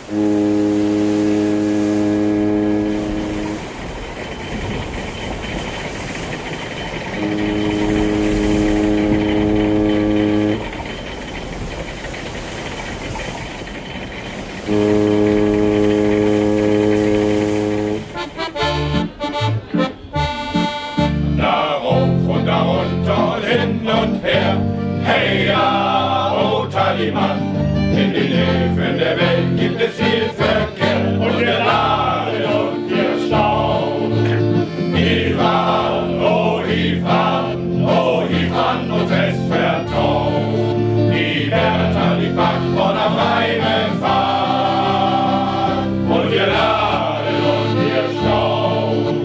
Hin und her, hey ja, oh Tallymann, in den Häfen der Welt gibt es viel Verkehr und wir laden und wir staunen. Hief an, oh hief an, oh hief an und fest vertrauen. Die Bertha, die Backbord am Rheine fahren und wir laden und wir staunen.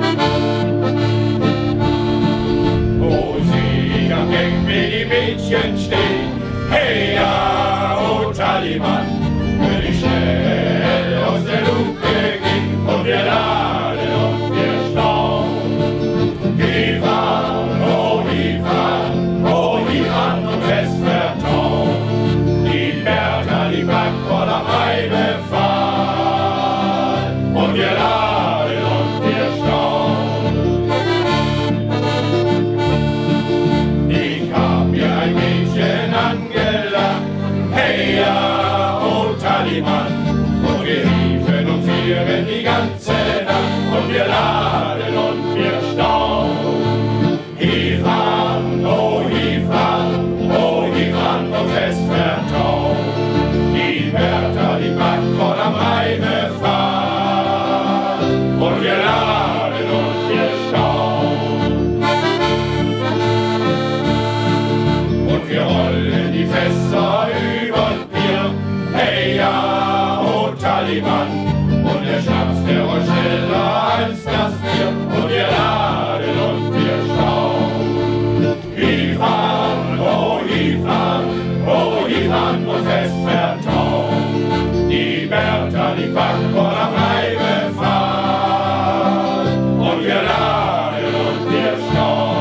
Gang, wie die Mädchen stehen, hey ja, oh Tallymann, will ich schnell aus der Luke gehen und wir laden und wir staunen. Hief an, oh hief an, oh hief an und fest vertrauen. Die Bertha, die Backbord am Rheine fahren und wir laden und wir staunen. Ein Mädchen angelacht, hey ja, oh Tallymann, und wir riefen und vieren die ganze Nacht und wir laden und wir staunen. Hief an, oh hief an, oh hief an und fest vertrauen. Die Bertha, die Backbord am Rheine fahren und wir laden und wir staunen. Wir rollen die Fässer übern Bier, hey ja, oh Tallymann, und der Schnaps, der rollt schneller als das Bier, und wir laden und wir staunen. Hief an, oh hief an, oh hief an und fest vertrauen. Die Bertha, die Backbord am Rheine fahren, und wir laden und wir staunen.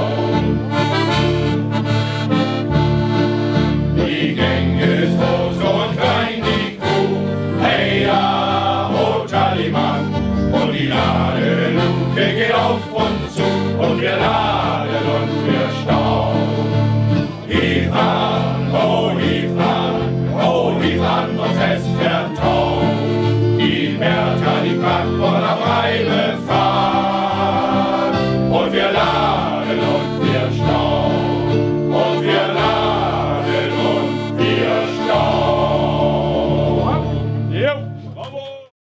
Die Gänge ist groß und klein, die Kuh, hey ja, oh Tallymann, und die Ladeluke geht auf und zu, und wir laden und wir staunen. Hief an, oh hief an, oh hief an und fest vertrauen. Die Bertha, die Backbord am Rheine fahren, und wir laden und wir staunen, und wir laden und wir staunen. Jo, bravo!